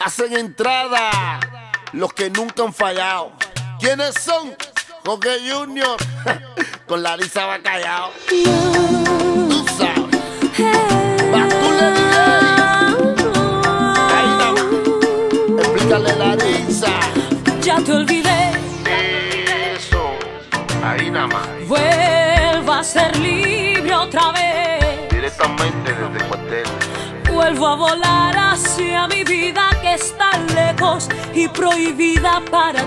hacen entrada los que nunca han fallado. ¿Quiénes son? Jorge Junior con Larissa Bacallao. Tú sabes. Bascule DJ. Ahí nada más. Explícale, Larissa. Ya te olvidé. Eso. Ahí nada más. Vuelvo a ser libre otra vez. Directamente desde el cuartel. Vuelvo a volar hacia mi vida que está lejos y prohibida para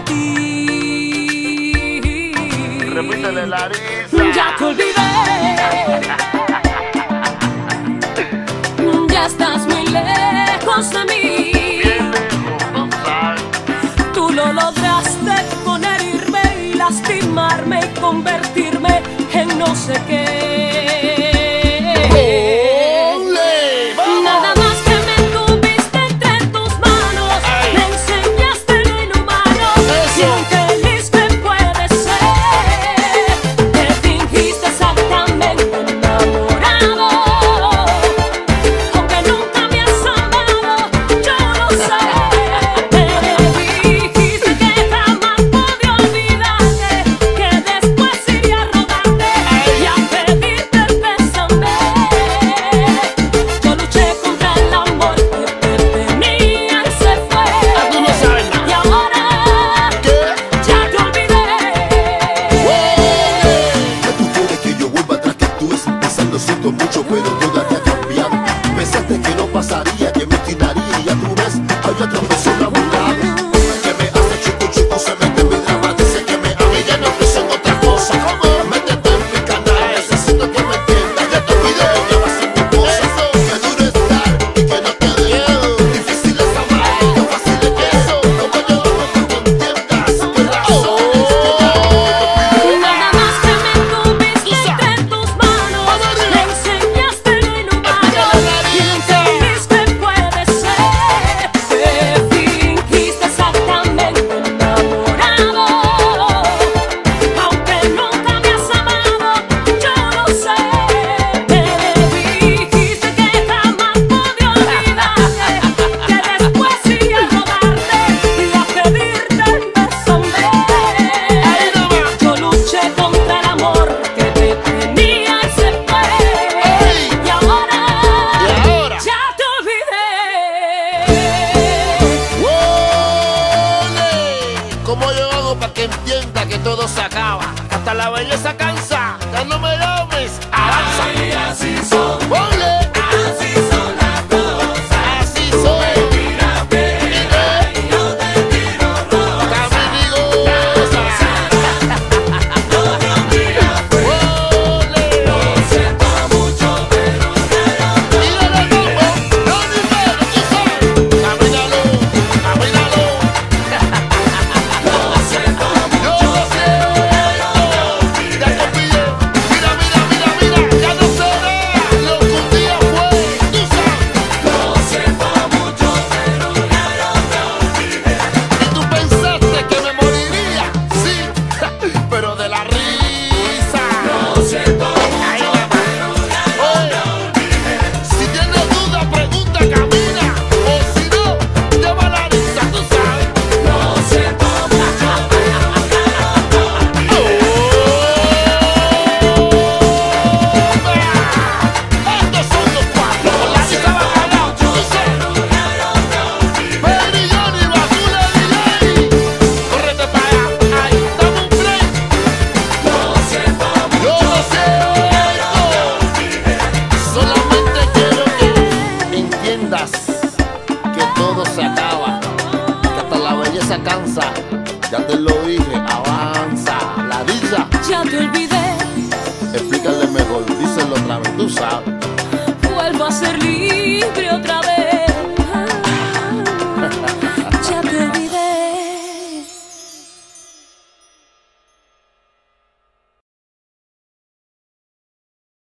ti. Repítele, Larissa. Ya te olvidé. Ya estás muy lejos de mí. Bien lejos, no sabes. Tú lo lograste con herirme y lastimarme y convertirme en no sé qué. Mucho, pero todo te ha cambiado. Pensaste que no pasaría, que me tiraría y ya tú ves, hay otra persona a un lado que me hace chucu chucu, se mete en mi drama, dice que me ama y ya no pienso en otra cosa. Métete en mi canal, necesito que me entiendas. Ya te olvidé, ya va a ser mi cosa. Que duro estar y que no te dé. Difícil es amar y qué fácil es eso. Como yo hago para que entiendas qué razones que ya no te olvidé. Nada más que me tuviste entre tus manos. Me enseñaste lo inhumano y entendiste puede ser. Te fingiste exactamente enamorado. Aunque nunca me has amado, yo lo sé. Me dijiste que jamás podía olvidarte, que después iba a rodarte y a pedirte perdón. Yo luché contra el amor que te tenía y se fue. Y ahora ya te olvidé. ¡Ole! ¿Cómo yo hago para que entienda que todo se acaba? Hasta la belleza cansa. Ya no me llames. Avanza. Así son, ¡Ole! así son las cosas. Así soy. Mira piedra y yo te tiro rosa. Caminigosa. No te olvides, ¡Ole! lo siento mucho, pero Dígale cómo. No dinero, tú sabes. Camínalo. Camínalo. lo siento Yo mucho, lo siento. Ya te olvidé. Mira, mira, mira, mira. Ya no será lo que un día fue. Tú sabes. lo siento mucho, pero ya no te olvidé. Y tú pensaste que me moriría. Sí. Pero de la risa. Lo siento Ahí mucho, va. pero ya no Oye, te olvidé. si tienes duda, pregunta, camina. O si no, llama a Larissa, tú sabes. Lo siento mucho, pero ya no te olvidé. Estos son los cuatro. Con Larissa Bacallao, tú sabes. Perry, Johnny, Bascule DJ. Córrete para allá. Ay, dame un break. Lo siento mucho, Yo lo siento. Solamente quiero que entiendas que todo se acaba, que hasta la belleza cansa. Ya te lo dije, avanza. Larissa, Ya te olvidé. explícale mejor, díselo otra vez, tú sabes.